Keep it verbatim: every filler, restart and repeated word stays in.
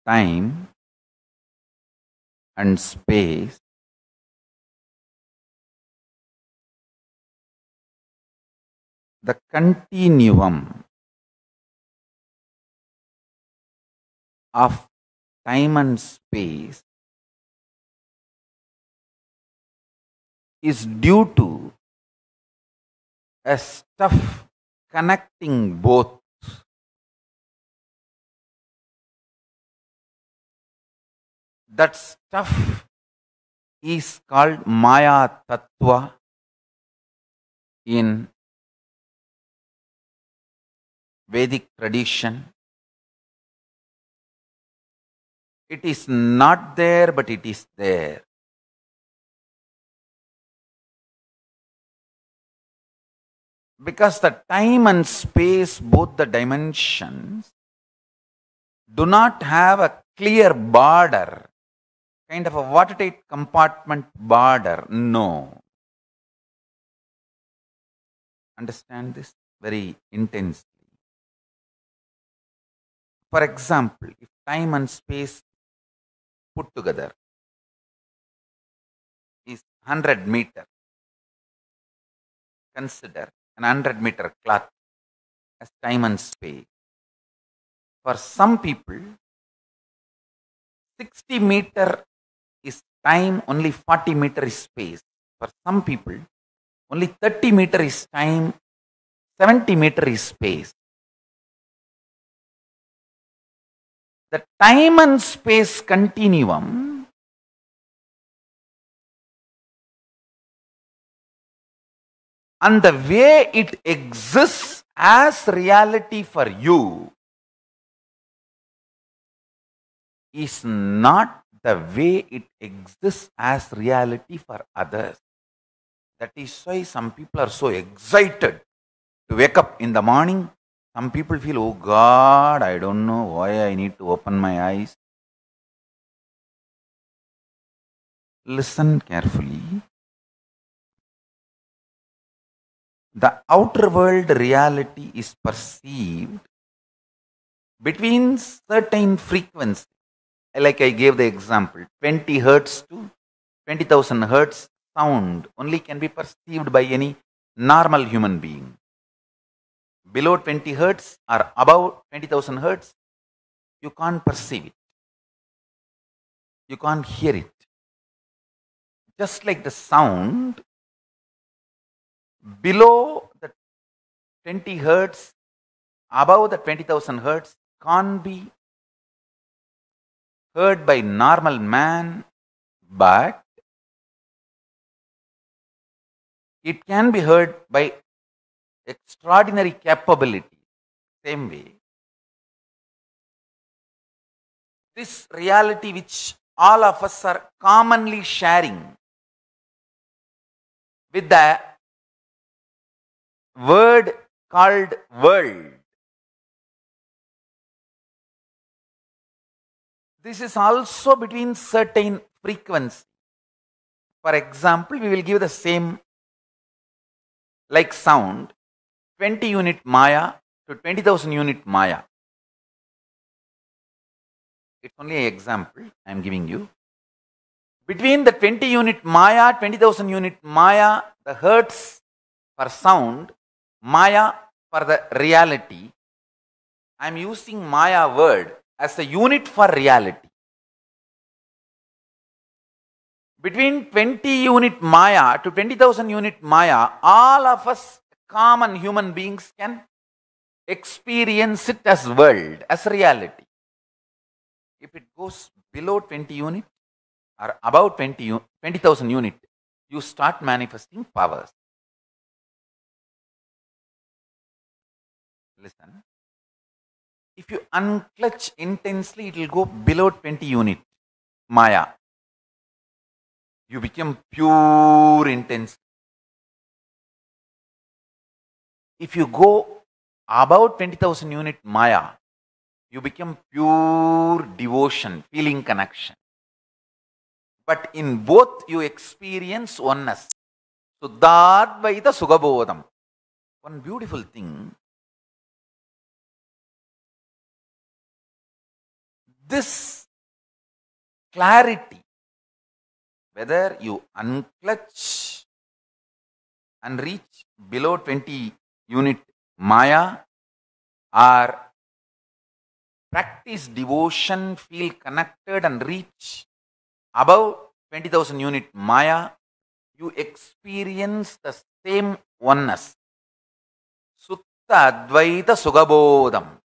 time and space the continuum of time and space is due to a stuff connecting both. That stuff is called Maya Tattva in Vedic tradition. It is not there, but it is there. Because the time and space, both the dimensions, do not have a clear border, kind of a watertight compartment border. No. Understand this very intensely. For example, if time and space put together is one hundred meter, consider an one hundred meter cloth as time and space. For some people, sixty meter is time, only forty meter is space. For some people, only thirty meter is time, seventy meter is space. The time and space continuum and the way it exists as reality for you is not the way it exists as reality for others. That is why some people are so excited to wake up in the morning. Some people feel, oh God, I don't know why I need to open my eyes. Listen carefully. The outer world reality is perceived between certain frequencies. Like I gave the example, twenty hertz to twenty thousand hertz sound only can be perceived by any normal human being. Below twenty hertz or above twenty thousand hertz, you can't perceive it. You can't hear it. Just like the sound, below the twenty hertz, above the twenty thousand hertz can't be heard by normal man, but it can be heard by extraordinary capability. Same way, this reality which all of us are commonly sharing with the word called world. This is also between certain frequencies. For example, we will give the same like sound, twenty unit Maya to twenty thousand unit Maya. It's only an example I am giving you. Between the twenty unit Maya, twenty thousand unit Maya, the hertz for sound, Maya for the reality, I am using Maya word as a unit for reality. Between twenty unit Maya to twenty thousand unit Maya, all of us common human beings can experience it as world, as reality. If it goes below twenty unit or above twenty thousand unit, you start manifesting powers. Listen. If you unclutch intensely, it will go below twenty unit Maya. You become pure intense. If you go above twenty thousand unit Maya, you become pure devotion, feeling connection. But in both you experience oneness. Suddhadvaita Sugabodham. One beautiful thing. this clarity, whether you unclutch and reach below twenty unit Maya or practice devotion, feel connected and reach above twenty thousand unit Maya, you experience the same oneness. Sutta Advaita Sugabodham.